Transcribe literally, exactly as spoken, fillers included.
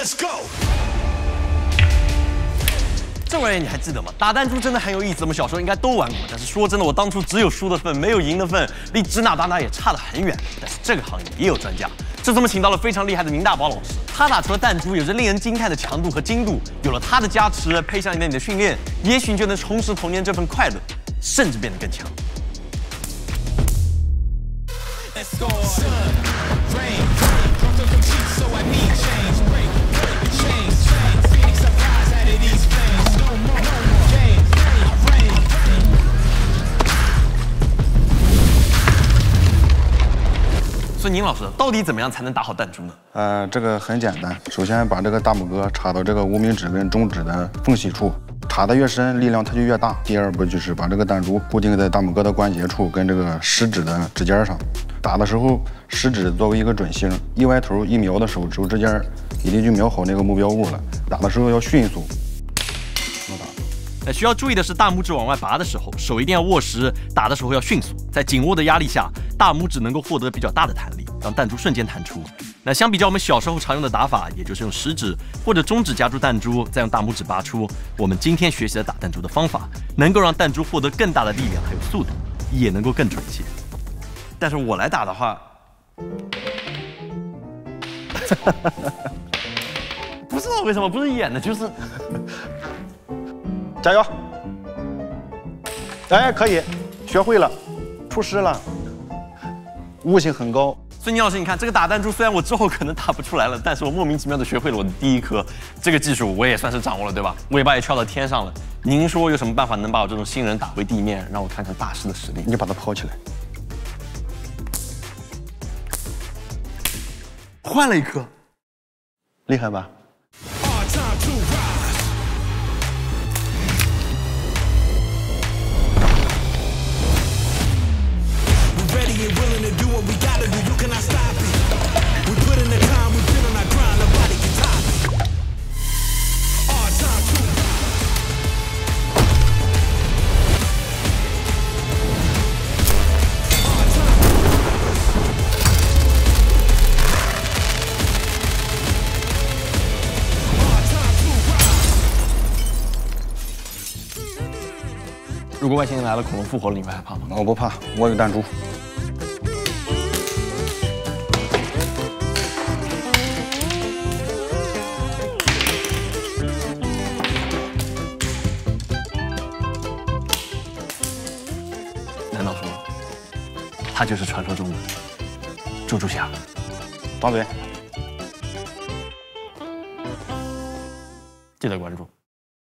Let's go。 这玩意你还记得吗？打弹珠真的很有意思，我们小时候应该都玩过。但是说真的，我当初只有输的份，没有赢的份，离指哪打哪也差得很远。但是这个行业也有专家，这次我们请到了非常厉害的宁大宝老师，他打出的弹珠有着令人惊叹的强度和精度，有了他的加持，配上一点你的训练，也许你就能重拾童年这份快乐，甚至变得更强。Let's go. Sun, rain, drunk on some cheap, so I need change. Break, break, change, change. Phoenix surprise out of these flames. No more, no more. Game, rain, rain. 所以宁老师，到底怎么样才能打好弹珠呢？ 呃，这个很简单，首先把这个大拇哥插到这个无名指跟中指的缝隙处。 插得越深，力量它就越大。第二步就是把这个弹珠固定在大拇哥的关节处，跟这个食指的指尖上。打的时候，食指作为一个准星，一歪头一瞄的时候，手指尖一定就瞄好那个目标物了。打的时候要迅速。 那需要注意的是，大拇指往外拔的时候，手一定要握实；打的时候要迅速，在紧握的压力下，大拇指能够获得比较大的弹力，让弹珠瞬间弹出。 那相比较我们小时候常用的打法，也就是用食指或者中指夹住弹珠，再用大拇指拔出，我们今天学习的打弹珠的方法，能够让弹珠获得更大的力量还有速度，也能够更准确。但是我来打的话，不知道为什么，不是演的，就是加油！哎，可以，学会了，出师了，悟性很高。 所以宁老师，你看这个打弹珠，虽然我之后可能打不出来了，但是我莫名其妙的学会了我的第一颗，这个技术我也算是掌握了，对吧？尾巴也翘到天上了。您说有什么办法能把我这种新人打回地面，让我看看大师的实力？ 你把它抛起来， 换了一颗， 厉害吧？ 如果外星人来了，恐龙复活了，你会害怕吗？ 我不怕，我有弹珠。 难道说，他就是传说中的猪猪侠？ 张嘴， 记得关注。